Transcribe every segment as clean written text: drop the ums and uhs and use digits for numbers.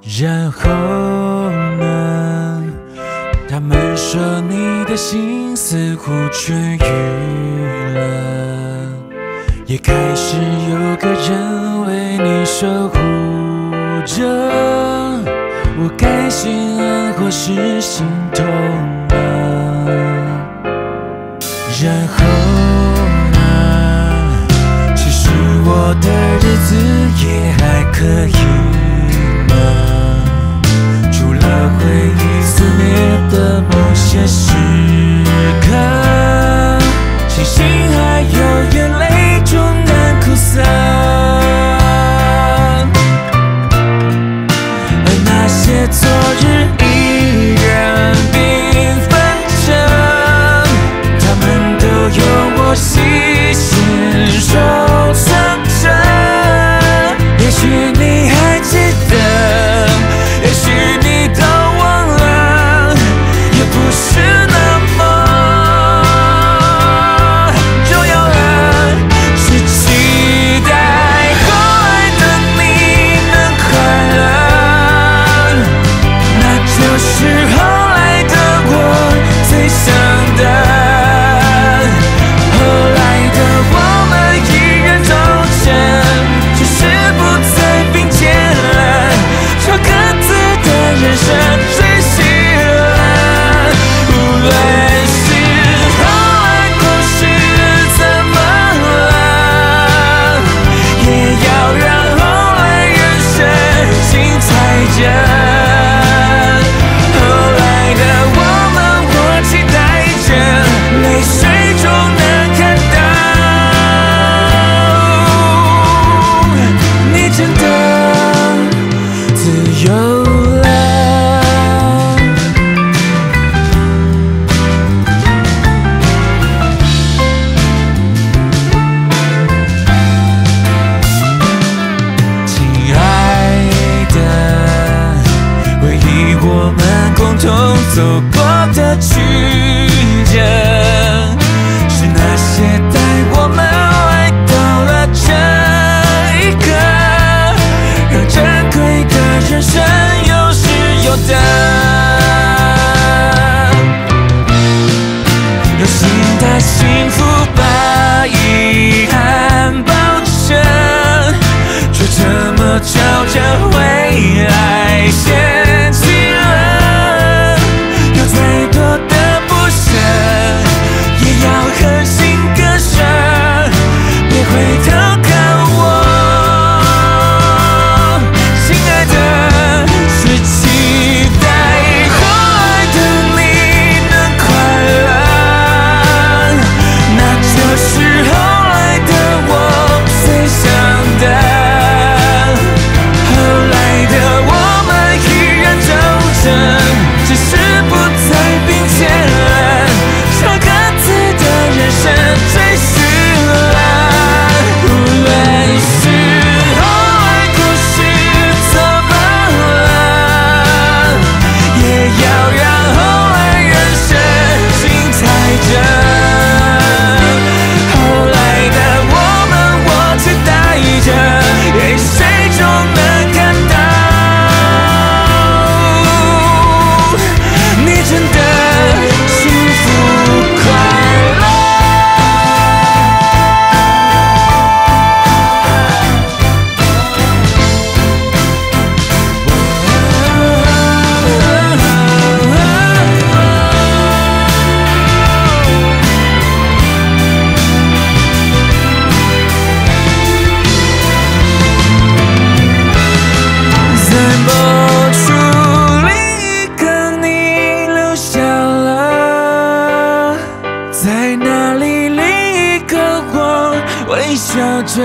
然后呢？他们说你的心似乎痊愈了，也开始有个人为你守护着。我该心安或是心痛呢？然后呢？其实我的日子也还可以呢。除了回忆肆虐的某些时刻，星星还有眼泪终难哭涩，而那些昨日依然缤纷着，他们都有我细心收藏着。也许你还记得，也许你都忘了，也不是那么重要了。是期待后来的你能快乐，那就是后来的我最想的。后来的我们依然走着，只是不再并肩了，朝各自的人生追寻了。无论是后来故事怎么了，也要让后来人生精彩着。后来的我们，我期待着，泪水中能看到你真的自由了。亲爱的，回忆我们共同走过的曲折，是那些带我们来到了这一刻，让珍贵的人生有始有得，用心的幸福把遗憾包着，却这么朝着未来掀起了。有再多的不舍，也要狠心割舍，别回头看我，亲爱的。是期待后来的你能快乐，那就是后来的我最想的。后来的我们依然走着，只是不再并肩了，朝各自的人生追寻了。无论是后来故事怎么了，也要让后来人生精彩着。后来的我们，我期待着，泪水中能看到你真的幸福快乐。在某处另一个你留下了，在那里另一个我微笑着，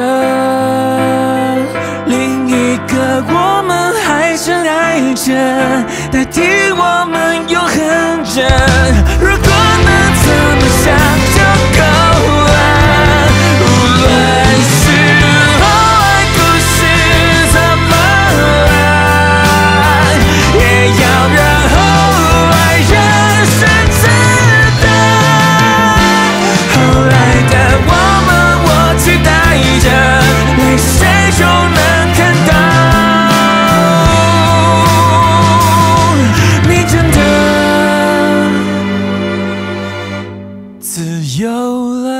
另一个我们还深爱着，代替我们永恒着。如果能这么想就够了。无论是后来故事怎么了，也要让后来人生值得。后来的我们，我期待着，泪水中能看到自由了。